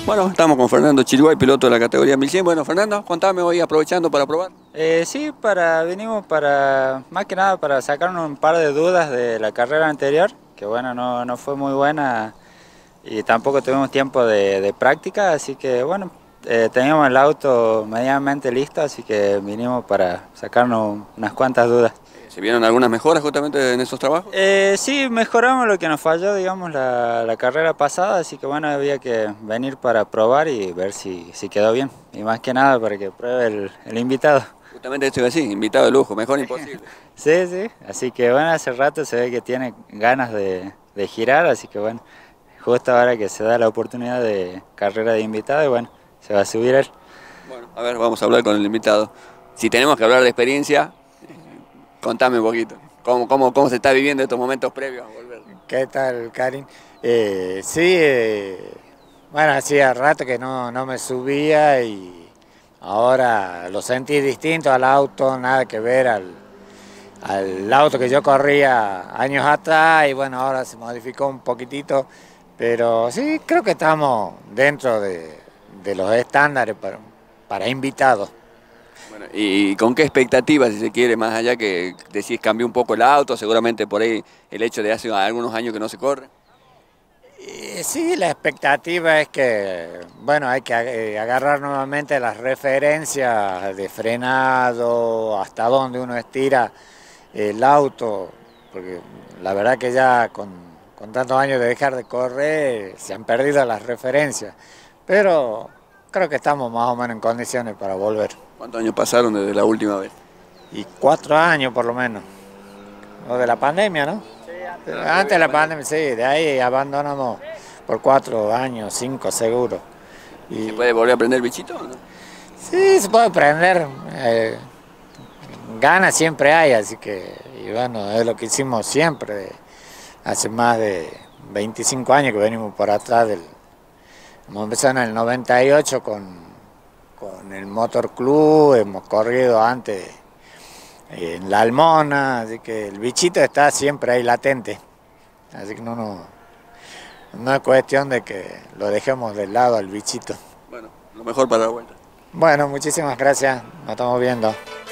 Bueno, estamos con Fernando Chiriguay, piloto de la categoría 1100. Bueno, Fernando, contame hoy aprovechando para probar. Sí, venimos para, más que nada para sacarnos un par de dudas de la carrera anterior, que bueno, no fue muy buena y tampoco tuvimos tiempo de práctica, así que bueno, teníamos el auto medianamente listo, así que vinimos para sacarnos unas cuantas dudas. ¿Se vieron algunas mejoras justamente en esos trabajos? Sí, mejoramos lo que nos falló, digamos, la carrera pasada, así que bueno, había que venir para probar y ver si quedó bien. Y más que nada para que pruebe el invitado. Justamente estoy así, invitado de lujo, mejor imposible. Sí, sí, así que bueno, hace rato se ve que tiene ganas de girar, así que bueno, justo ahora que se da la oportunidad de carrera de invitado, y bueno, se va a subir él. Bueno, a ver, vamos a hablar con el invitado. Si tenemos que hablar de experiencia, contame un poquito. ¿Cómo se está viviendo estos momentos previos a volver? ¿Qué tal, Karin? Sí, bueno, hacía rato que no me subía y ahora lo sentí distinto al auto, nada que ver al auto que yo corría años atrás y bueno, ahora se modificó un poquitito, pero sí, creo que estamos dentro de los estándares para invitados. Bueno, ¿y con qué expectativas, si se quiere, más allá que decís cambió un poco el auto, seguramente por ahí el hecho de hace algunos años que no se corre? Sí, la expectativa es que, bueno, hay que agarrar nuevamente las referencias de frenado, hasta dónde uno estira el auto, porque la verdad que ya con tantos años de dejar de correr se han perdido las referencias, pero creo que estamos más o menos en condiciones para volver. ¿Cuántos años pasaron desde la última vez? Y 4 años por lo menos, o de la pandemia, ¿no? Antes de la pandemia, sí, de ahí abandonamos por 4 años, 5 seguro. ¿Se Y puede volver a aprender bichito o no? sí, se puede aprender, ganas siempre hay, así que, y bueno, es lo que hicimos siempre, hace más de 25 años que venimos por atrás hemos empezado en el 98 con el Motor Club, hemos corrido antes en La Almona, así que el bichito está siempre ahí latente, así que no es cuestión de que lo dejemos de lado al bichito. Bueno, lo mejor para la vuelta. Bueno, muchísimas gracias, nos estamos viendo.